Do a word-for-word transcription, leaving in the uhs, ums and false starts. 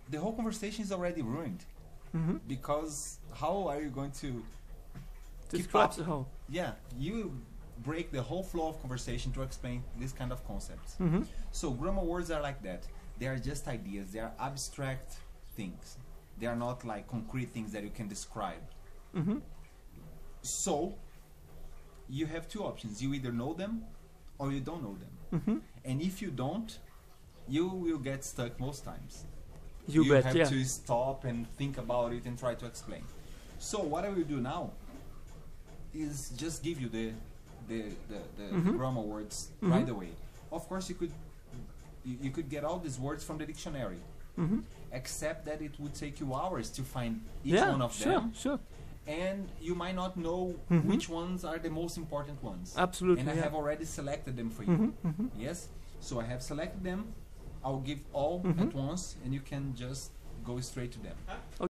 the whole conversation is already ruined. Mm-hmm. Because how are you going to keep Describe up? the whole. Yeah, you break the whole flow of conversation to explain this kind of concepts. Mm-hmm. So grammar words are like that. They are just ideas. They are abstract things. They are not like concrete things that you can describe. Mm-hmm. So you have two options. You either know them or you don't know them. Mm-hmm. And if you don't, you will get stuck most times. You, you bet, have yeah. to stop and think about it and try to explain. So what I will do now is just give you the the, the, the Mhm. grammar words Mhm. right away. Of course, you could you, you could get all these words from the dictionary, Mm-hmm. except that it would take you hours to find each Yeah, one of sure, them, sure. and you might not know Mhm. which ones are the most important ones. Absolutely. And I yeah. have already selected them for you. Mm-hmm. Mm-hmm. Yes, so I have selected them. I'll give all Mhm. at once, and you can just go straight to them.